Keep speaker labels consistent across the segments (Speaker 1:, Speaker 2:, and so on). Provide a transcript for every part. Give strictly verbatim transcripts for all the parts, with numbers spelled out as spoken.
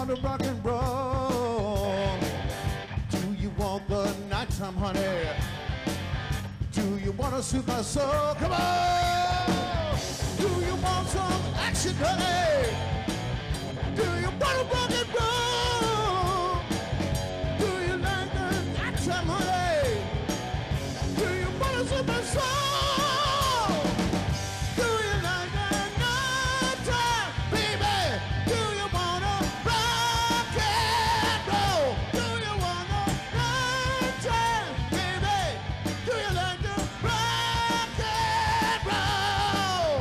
Speaker 1: want to rock and roll? Do you want the nighttime, honey? Do you want to soothe my soul? Come on! Do you want some action, honey? Do you want to rock and roll? Do you like the nighttime, honey? Do you want to soothe my soul? Do you like the nighttime, baby? Do you want to rock and roll? Do you want the nighttime, baby? Do you like the rock and roll?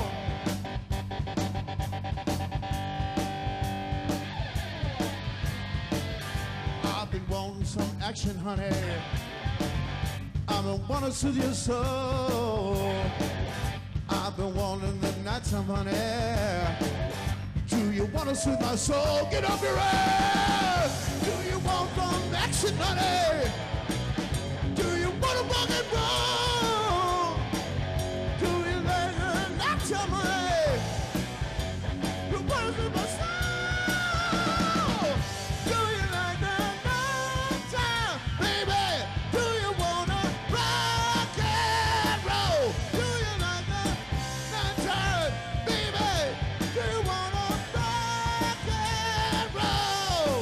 Speaker 1: I've been wanting some action, honey. I've been wanting to soothe your soul. I've been wanting the nighttime, honey. Do you want to soothe my soul? Get up your ass! Do you want some action, honey? Do you want to rock and roll? Do you like the nighttime, honey? You want to soothe my soul? Do you like the nighttime, baby? Do you want to rock and roll? Do you like the nighttime, baby? Do you want to rock and roll?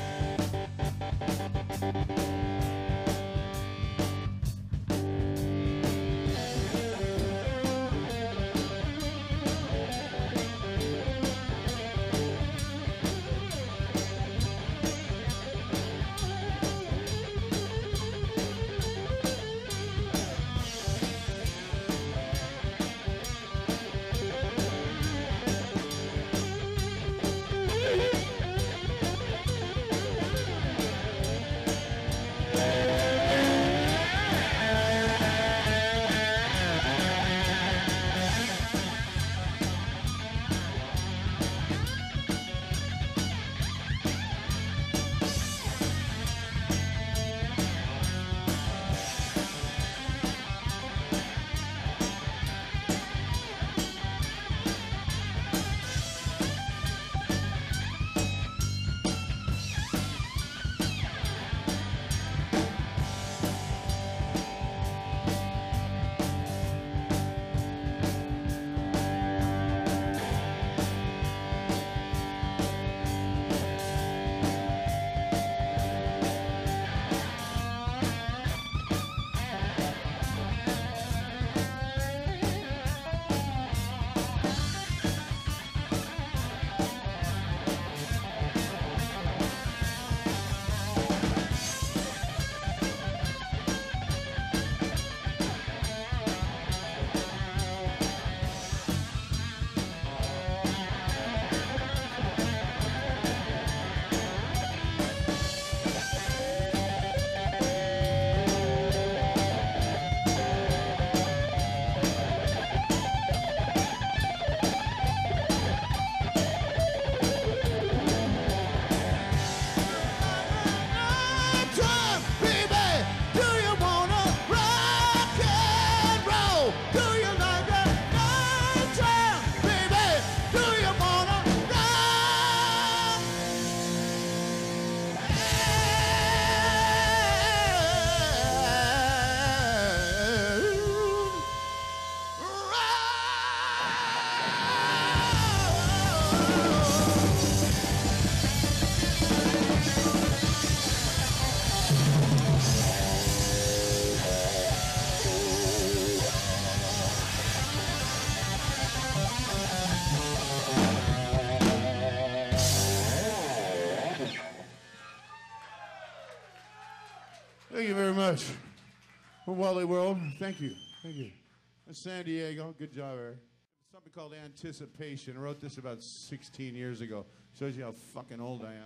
Speaker 1: Nighttime, baby, do you wanna rock and roll? Do you like the nighttime, baby? Do you wanna rock
Speaker 2: Thank you very much. From Wally World, thank you, thank you. That's San Diego, good job, Eric. Something called Anticipation. I wrote this about sixteen years ago. Shows you how fucking old I am.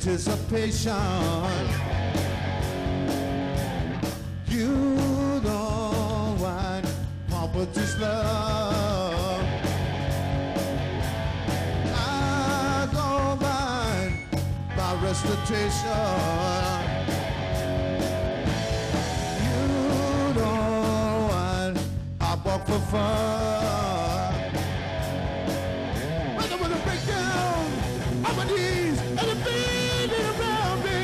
Speaker 1: anticipation. You don't want poverty's love. I don't mind my restitution. You don't want I walk for fun. When I'm gonna break down on my knees and the feeling around me.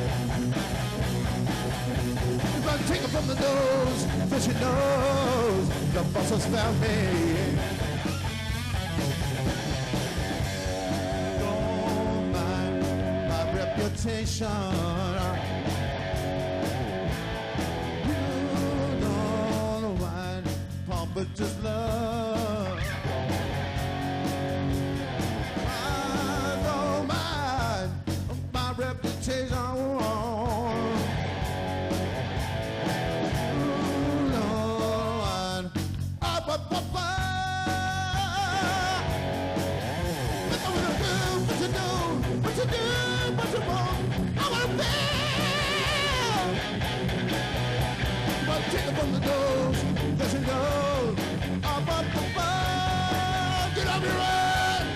Speaker 1: If I take it from the nose, then she knows the boss has found me. Don't mind my reputation. You don't mind poverty's love. I don't mind my reputation. Take it from the nose, there she goes. Up, up, up, up. Get up your ass.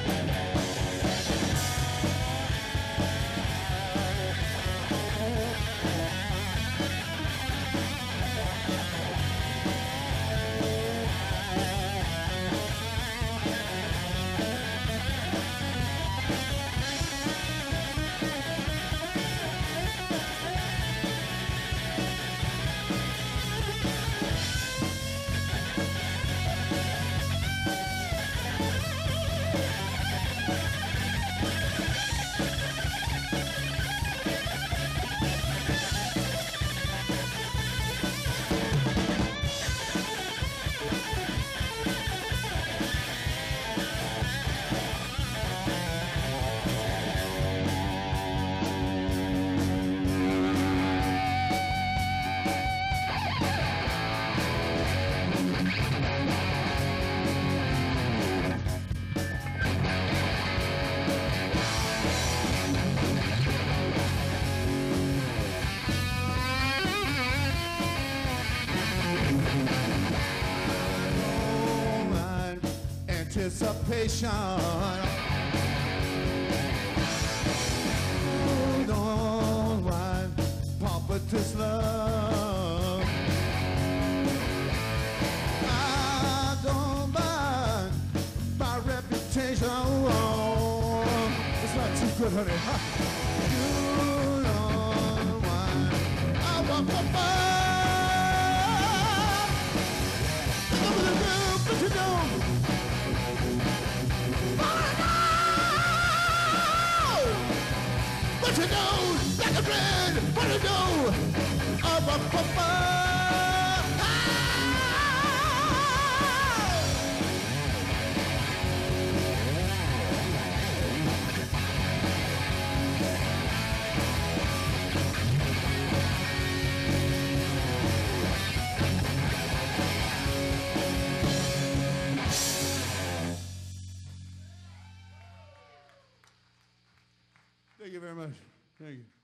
Speaker 1: Anticipation. You don't want poverty's love. I don't mind my reputation. It's not too good, honey. You don't want I want my I'm gonna do, but you don't. What you know, like a bread, what you know, up, up, up, up. Thank you very much. Thank you.